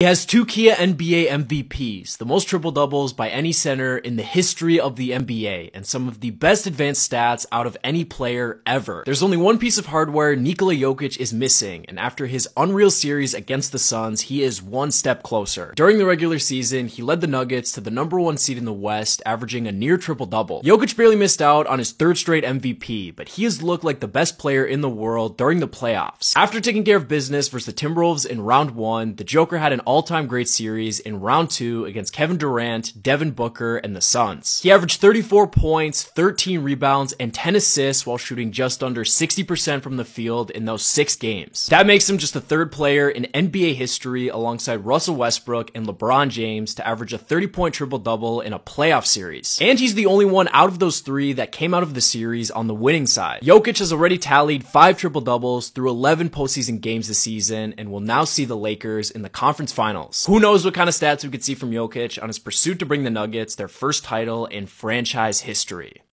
He has two Kia NBA MVPs, the most triple-doubles by any center in the history of the NBA, and some of the best advanced stats out of any player ever. There's only one piece of hardware Nikola Jokic is missing, and after his unreal series against the Suns, he is one step closer. During the regular season, he led the Nuggets to the #1 seed in the West, averaging a near triple-double. Jokic barely missed out on his third straight MVP, but he has looked like the best player in the world during the playoffs. After taking care of business versus the Timberwolves in round 1, the Joker had an all-time great series in round 2 against Kevin Durant, Devin Booker, and the Suns. He averaged 34 points, 13 rebounds, and 10 assists while shooting just under 60% from the field in those 6 games. That makes him just the third player in NBA history alongside Russell Westbrook and LeBron James to average a 30-point triple-double in a playoff series. And he's the only one out of those 3 that came out of the series on the winning side. Jokic has already tallied 5 triple-doubles through 11 postseason games this season and will now see the Lakers in the conference finals. Who knows what kind of stats we could see from Jokic on his pursuit to bring the Nuggets their first title in franchise history.